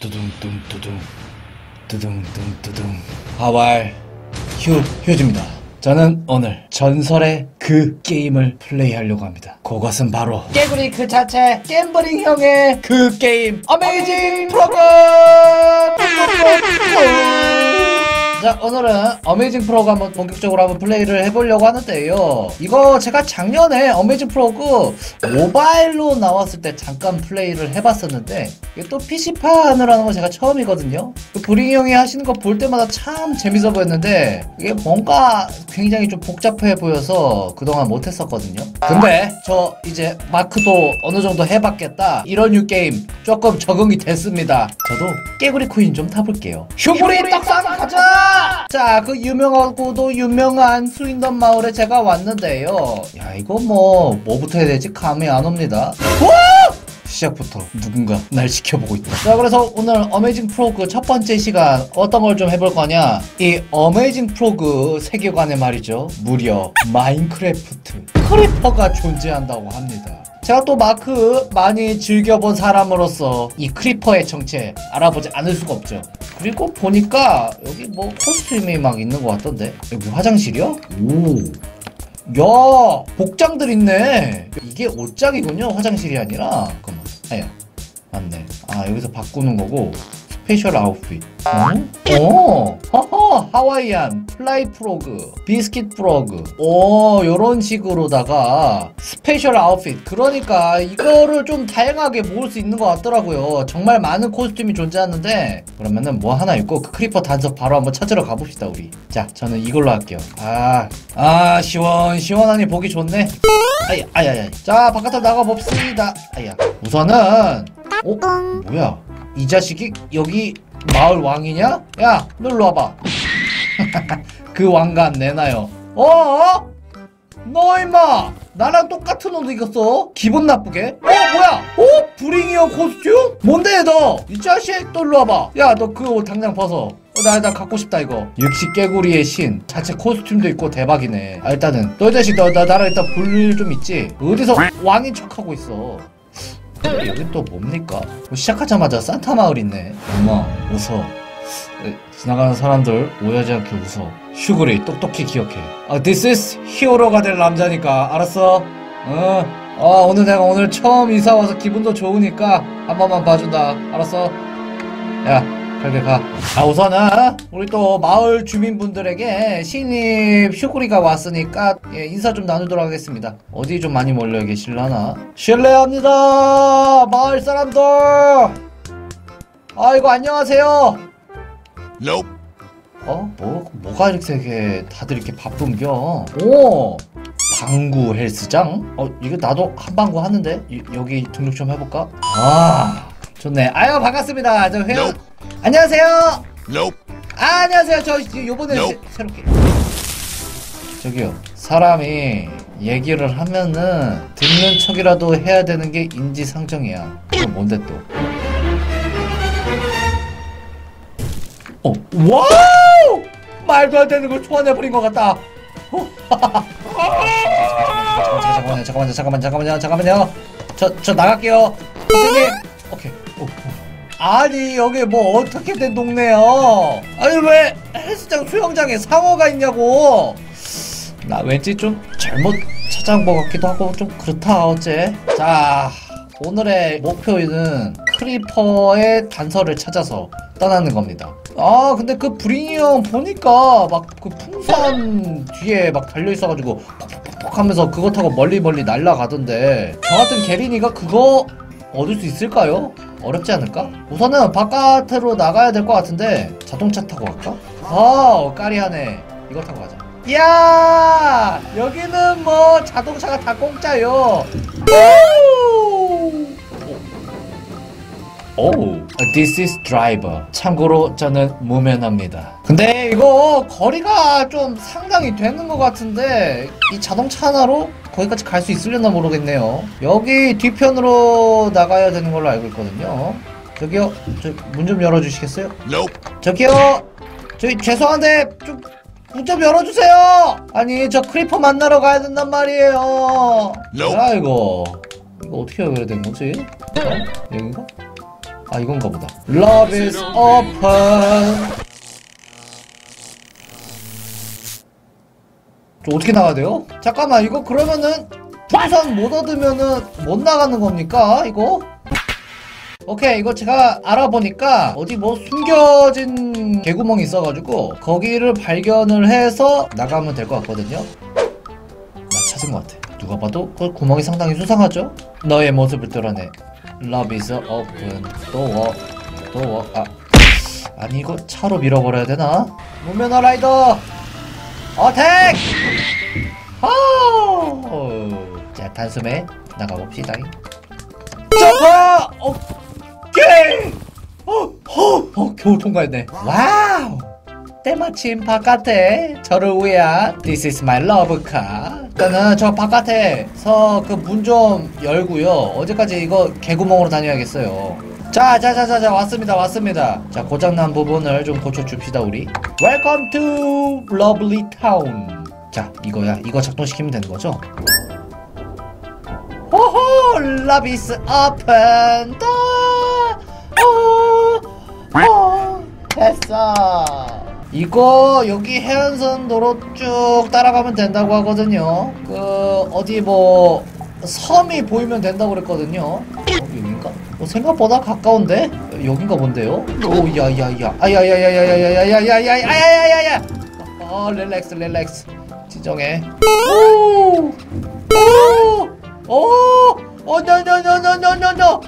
두둥둥두둥 두둥둥두둥. 하왈 휴즈입니다. 저는 오늘 전설의 그 게임을 플레이하려고 합니다. 그것은 바로 깨구리 그 자체 갬블링형의 그 게임 어메이징 프로그! 자, 오늘은 어메이징 프로그 한번 본격적으로 한번 플레이를 해보려고 하는데요. 이거 제가 작년에 어메이징 프로그 모바일로 나왔을 때 잠깐 플레이를 해봤었는데 이게 또 PC판으로 하는 거 제가 처음이거든요. 그 브링이 형이 하시는 거 볼 때마다 참 재밌어 보였는데 이게 뭔가 굉장히 좀 복잡해 보여서 그동안 못했었거든요. 근데 저 이제 마크도 어느 정도 해봤겠다, 이런 류 게임 조금 적응이 됐습니다. 저도 깨구리 코인 좀 타볼게요. 휴구리 떡상 가자! 자, 그 유명하고도 유명한 스윈덤 마을에 제가 왔는데요. 야, 이거 뭐부터 해야 되지? 감이 안 옵니다. 와! 시작부터 누군가 날 지켜보고 있다. 자, 그래서 오늘 어메이징 프로그 첫 번째 시간 어떤 걸 좀 해볼 거냐, 이 어메이징 프로그 세계관에 말이죠, 무려 마인크래프트 크리퍼가 존재한다고 합니다. 제가 또 마크 많이 즐겨본 사람으로서 이 크리퍼의 정체 알아보지 않을 수가 없죠. 그리고 보니까 여기 뭐 코스튬이 막 있는 것 같던데, 여기 화장실이요? 오, 야, 복장들 있네. 이게 옷장이군요, 화장실이 아니라. 잠깐만, 아야, 맞네. 아, 여기서 바꾸는 거고. 스페셜 아웃핏. 허허, 하와이안 플라이 프로그, 비스킷 프로그. 요런 식으로다가 스페셜 아웃핏. 그러니까 이거를 좀 다양하게 모을 수 있는 것 같더라고요. 정말 많은 코스튬이 존재하는데, 그러면은 뭐 하나 있고 그 크리퍼 단서 바로 한번 찾으러 가봅시다 우리. 자, 저는 이걸로 할게요. 시원하니 보기 좋네. 아야. 자, 바깥으로 나가봅시다. 아야. 우선은 뭐야, 이 자식이 여기 마을 왕이냐? 야, 너 일로 와봐. 그 왕관 내놔요. 너 임마 나랑 똑같은 옷 입었어? 기분 나쁘게? 뭐야? 브링이어 코스튬? 뭔데 너? 이 자식, 또 일로 와봐. 야, 너 그 옷 당장 벗어. 나 갖고 싶다 이거. 역시 깨구리의 신. 자체 코스튬도 있고 대박이네. 일단은 너 이 자식, 나랑 일단 볼 일 좀 있지? 어디서 왕인 척하고 있어. 여긴 또 뭡니까? 시작하자마자 산타 마을 있네. 엄마, 웃어. 지나가는 사람들 오해하지 않게 웃어. 휴그리, 똑똑히 기억해. This is 히어로가 될 남자니까, 알았어? 오늘 처음 이사 와서 기분도 좋으니까 한 번만 봐준다, 알았어? 야, 그렇게 가. 우선은 우리 또 마을 주민분들에게 신입 휴구리가 왔으니까 인사 좀 나누도록 하겠습니다. 어디 좀 많이 몰려 계실라나? 실례합니다, 마을 사람들. 아이고, 안녕하세요. Nope. 뭐가 이렇게 다들 이렇게 바쁜겨? 방구 헬스장? 이거 나도 한방구 하는데? 여기 등록 좀 해볼까? 좋네. 아유, 반갑습니다. 저 회원. Nope. 안녕하세요. Nope. 안녕하세요. 저 요번에 Nope. 새롭게. 저기요, 사람이 얘기를 하면은 듣는 척이라도 해야 되는 게 인지상정이야. 이거 뭔데 또? 와우! 말도 안 되는 걸 소환해버린 것 같다. 잠깐만요. 저 나갈게요. 선생님. 오케이. 아니, 여기 뭐 어떻게 된 동네요? 아니, 왜 헬스장 수영장에 상어가 있냐고. 나 왠지 좀 잘못 찾아온 것 같기도 하고 좀 그렇다 어째. 자, 오늘의 목표는 크리퍼의 단서를 찾아서 떠나는 겁니다. 근데 그 브링이 형 보니까 막 그 풍선 뒤에 막 달려있어가지고 퍽퍽퍽 하면서 그거 타고 멀리 날아가던데, 저 같은 게린이가 그거 얻을 수 있을까요? 어렵지 않을까? 우선은 바깥으로 나가야 될 것 같은데 자동차 타고 갈까? 까리하네. 이거 타고 가자. 이야, 여기는 뭐 자동차가 다 공짜요. This is driver. 참고로 저는 무면허입니다. 근데 이거 거리가 좀 상당히 되는 것 같은데 이 자동차 하나로 거기까지 갈 수 있으려나 모르겠네요. 여기 뒤편으로 나가야 되는 걸로 알고 있거든요. 저기요, 문 좀 열어주시겠어요? Nope. 저기요, 죄송한데 좀 문 좀 열어주세요. 아니, 저 크리퍼 만나러 가야 된단 말이에요. Nope. 뭐야 이거 어떻게 연결된 거지? 여긴가? 아 이건가 보다. Love is open. 저 어떻게 나가야 돼요? 잠깐만 이거 그러면은 풍선 못 얻으면은 못 나가는 겁니까 이거? 오케이 이거 제가 알아보니까 어디 뭐 숨겨진 개구멍이 있어가지고 거기를 발견을 해서 나가면 될 것 같거든요. 나 찾은 것 같아. 누가 봐도 그 구멍이 상당히 수상하죠? 너의 모습을 드러내. Love is open. door. 아니 이거 차로 밀어버려야 되나? 무면허 라이더 어택! 자 단숨에 나가봅시다. 점프! 오케이! 겨우 통과했네. 와우! 때마침 바깥에 저를 위한 This is my love car. 일단은 저 바깥에서 그 문 좀 열고요. 어제까지 이거 개구멍으로 다녀야겠어요. 자 왔습니다. 자 고장난 부분을 좀 고쳐줍시다 우리. Welcome to lovely town. 자 이거야. 이거 작동시키면 되는 거죠? 호호! Love is open. 됐어. 이거 여기 해안선 도로 쭉 따라가면 된다고 하거든요. 그 어디 뭐 섬이 보이면 된다고 그랬거든요. 여긴가? 생각보다 가까운데? 여긴가 본데요? 오 야야야 아야야야야야야야야야야야야야야 릴렉스 진정해. 노노노노노노노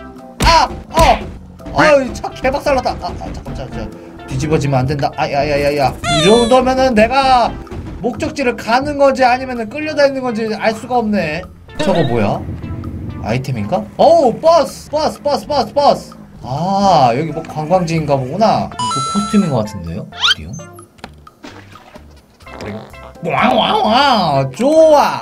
차 개박살났다. 잠깐 뒤집어지면 안 된다. 아야야야야 이 정도면은 내가 목적지를 가는 건지 아니면은 끌려다니는 건지 알 수가 없네. 저거 뭐야? 아이템인가? 어우 버스. 아 여기 뭐 관광지인가 보구나. 이거 코스튬인 것 같은데요? 어디요? 와와와 좋아.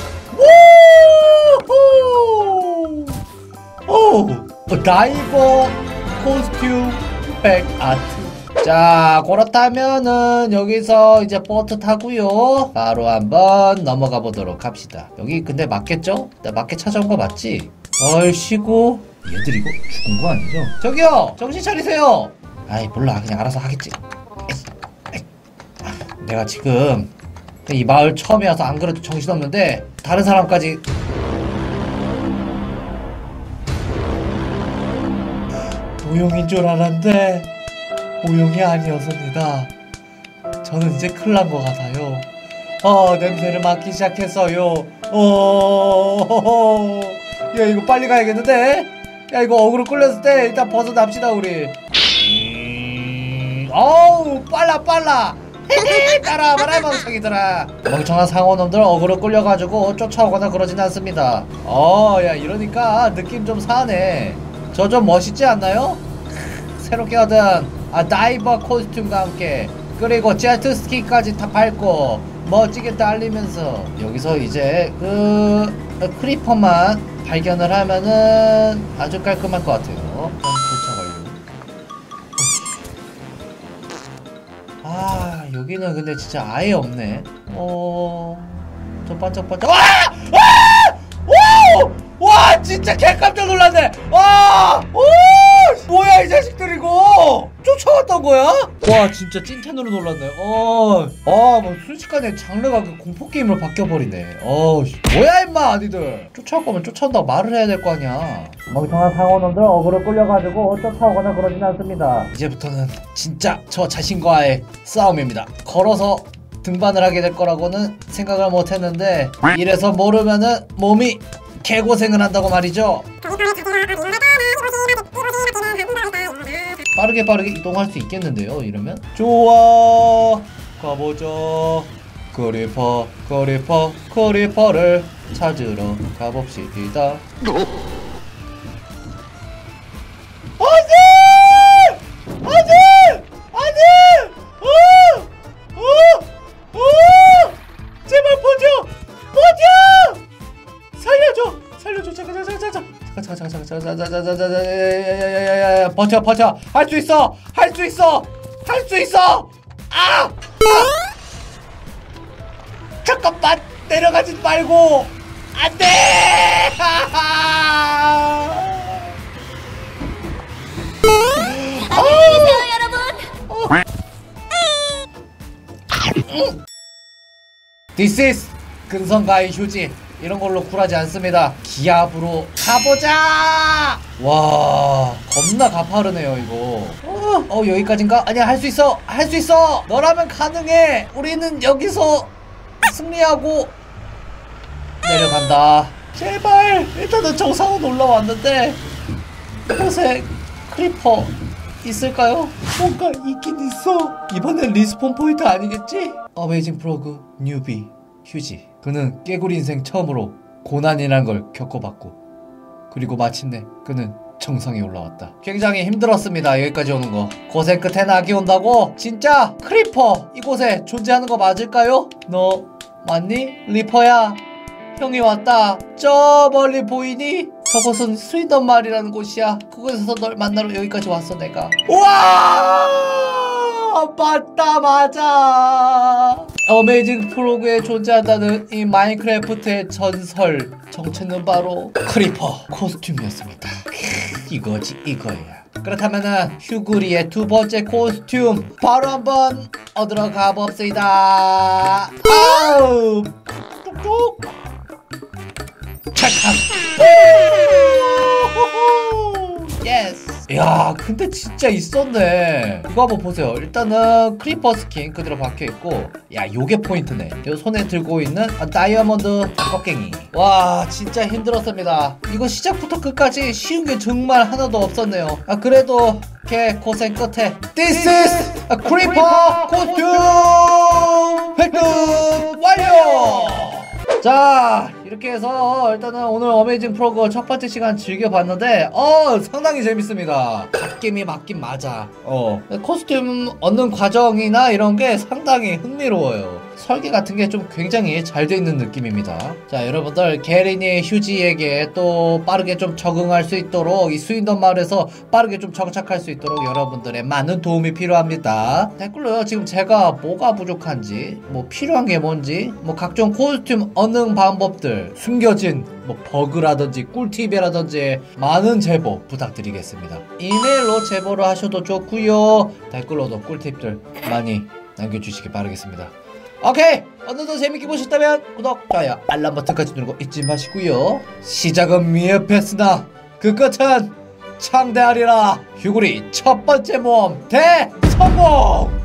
오 다이버 코스튬 백 아트. 자 그렇다면은 여기서 이제 보트 타고요 바로 한번 넘어가 보도록 합시다. 여기 근데 맞겠죠? 나 맞게 찾아온 거 맞지? 얼씨구 얘들 이거 죽은 거 아니죠? 저기요 정신 차리세요. 아이 몰라 그냥 알아서 하겠지. 내가 지금 이 마을 처음에 와서 안 그래도 정신없는데 다른 사람까지 우용인 줄 알았는데 우용이 아니었습니다. 저는 이제 큰일 난 것 같아요. 냄새를 맡기 시작했어요. 야 이거 빨리 가야겠는데? 야 이거 어그로 끌렸을 때 일단 벗어납시다 우리. 어우 빨라 따라와봐라 멍청이들아. 멍청한 상어놈들 어그로 끌려가지고 쫓아오거나 그러진 않습니다. 야 이러니까 느낌 좀 사네. 저 좀 멋있지 않나요? 새롭게 얻은 다이버 코스튬과 함께 그리고 제트스키까지 다 밟고 멋지게 달리면서 여기서 이제 그 크리퍼만 발견을 하면은 아주 깔끔할 것 같아요. 도착 완료. 여기는 근데 진짜 아예 없네. 좀 반짝반짝. 와 진짜 개 깜짝 놀랐네. 뭐야 이 자식들이고 쫓아왔던 거야? 와 진짜 찐텐으로 놀랐네. 뭐 순식간에 장르가 그 공포게임으로 바뀌어버리네. 뭐야 임마 니들. 쫓아올 거면 쫓아온다고 말을 해야 될 거 아니야. 멍청한 상어놈들 어그로 끌려가지고 쫓아오거나 그러진 않습니다. 이제부터는 진짜 저 자신과의 싸움입니다. 걸어서 등반을 하게 될 거라고는 생각을 못했는데 이래서 모르면은 몸이 개고생을 한다고 말이죠. 빠르게 이동할 수 있겠는데요 이러면? 좋아 가보자. 크리퍼를 찾으러 가봅시다. 제발 버텨! 살려줘. 잠깐. 버텨. 할 수 있어. 잠깐만 내려가지 말고. 안돼. This is 근성가의 휴지. 이런 걸로 굴하지 않습니다. 기압으로 가보자. 와, 겁나 가파르네요 이거. 여기까지인가? 아니야, 할 수 있어. 할 수 있어. 너라면 가능해. 우리는 여기서 승리하고 내려간다. 제발. 일단은 정상은 올라왔는데 이곳에 크리퍼 있을까요? 뭔가 있긴 있어. 이번엔 리스폰 포인트 아니겠지? 어메이징 프로그 뉴비 휴지. 그는 깨구리 인생 처음으로 고난이라는 걸 겪어봤고, 그리고 마침내 그는 정상에 올라왔다. 굉장히 힘들었습니다. 여기까지 오는 거. 고생 끝에 낙이 온다고? 진짜 크리퍼 이곳에 존재하는 거 맞을까요? 너 맞니? 리퍼야, 형이 왔다. 저 멀리 보이니? 저곳은 스위던 마을이라는 곳이야. 그곳에서 널 만나러 여기까지 왔어 내가. 우와, 맞다, 맞아. 어메이징 프로그에 존재한다는 이 마인크래프트의 전설 정체는 바로 크리퍼 코스튬이었습니다. 이거지, 이거야. 그렇다면은 휴구리의 두 번째 코스튬 바로 한번 얻으러 가봅시다. 아우, 뚝뚝. 착각. 예스. 야, 근데 진짜 있었네. 이거 한번 보세요. 일단은 크리퍼 스킨 그대로 박혀있고, 야, 요게 포인트네. 요 손에 들고 있는 다이아몬드 꺾갱이. 와, 진짜 힘들었습니다. 이거 시작부터 끝까지 쉬운 게 정말 하나도 없었네요. 그래도 이렇게 고생 끝에 This is a 크리퍼 코스튬 획득 완료. 자, 이렇게 해서 일단은 오늘 어메이징 프로그 첫 번째 시간 즐겨봤는데 상당히 재밌습니다. 갓겜이 맞긴 맞아. 코스튬 얻는 과정이나 이런 게 상당히 흥미로워요. 설계 같은 게 좀 굉장히 잘 돼 있는 느낌입니다. 자, 여러분들 게린이 휴지에게 또 빠르게 좀 적응할 수 있도록, 이 스윈던 마을에서 빠르게 좀 정착할 수 있도록 여러분들의 많은 도움이 필요합니다. 댓글로요, 지금 제가 뭐가 부족한지, 뭐 필요한 게 뭔지, 뭐 각종 코스튬 얻는 방법들, 숨겨진 뭐 버그라든지 꿀팁이라든지 많은 제보 부탁드리겠습니다. 이메일로 제보를 하셔도 좋고요, 댓글로도 꿀팁들 많이 남겨주시기 바라겠습니다. 오케이, 오늘도 재밌게 보셨다면 구독, 좋아요, 알람 버튼까지 누르고 잊지 마시고요. 시작은 미흡했으나 그 끝은 창대하리라. 휴구리 첫 번째 모험 대성공!